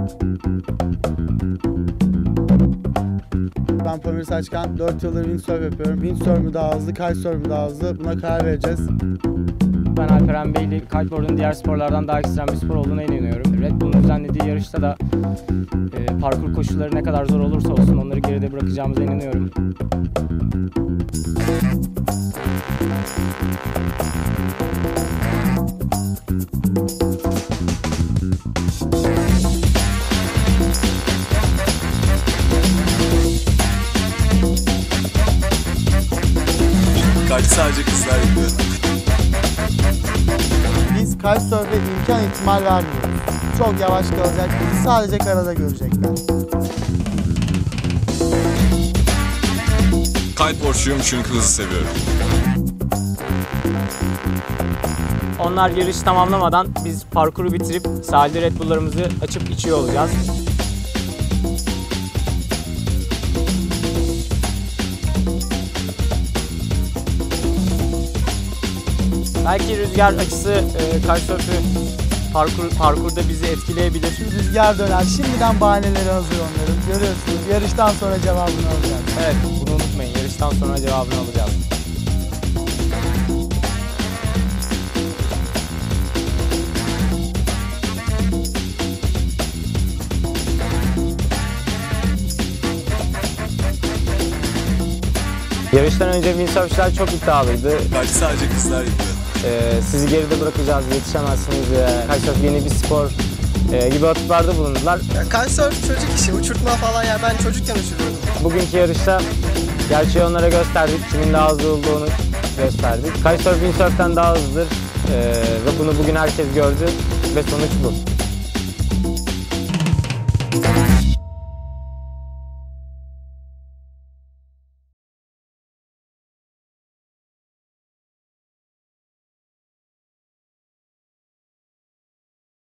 Ben Pamir Saçkan, 4 yıldır windsurf yapıyorum. Windsurf mu daha hızlı, kitesurf mu daha hızlı? Buna karar vereceğiz. Ben Alperen Beyli, kiteboard'un diğer sporlardan daha ekstrem bir spor olduğuna inanıyorum. Red Bull'un düzenlediği yarışta da parkur koşulları ne kadar zor olursa olsun onları geride bırakacağımıza inanıyorum. Kite sadece kızlar yapıyor. Biz kitesurf'e imkan ihtimal vermiyoruz. Çok yavaş kalacak, bizi sadece karada görecekler. Kiteboardçuyum çünkü hızı seviyorum. Onlar yarış tamamlamadan biz parkuru bitirip sahilde Red Bull'larımızı açıp içiyor olacağız. Belki rüzgar açısı kitesurf'ü parkurda bizi etkileyebilir. Rüzgar döner, şimdiden bahaneleri hazır onların. Görüyorsunuz, yarıştan sonra cevabını alacağız. Evet, bunu unutmayın. Yarıştan sonra cevabını alacağız. Yarıştan önce windsurfçılar çok iddialıydı. Kite sadece kızlar yapıyor. Sizi geride bırakacağız, yetişemezsiniz, kitesurf yeni bir spor gibi atıflarda bulundular. Kitesurf çocuk işi, uçurtma falan yani ben çocukken uçuruyordum. Bugünkü yarışta gerçeği onlara gösterdik, kimin daha hızlı olduğunu gösterdik. Kitesurf windsurf'ten daha hızlıdır ve bunu bugün herkes gördü ve sonuç bu.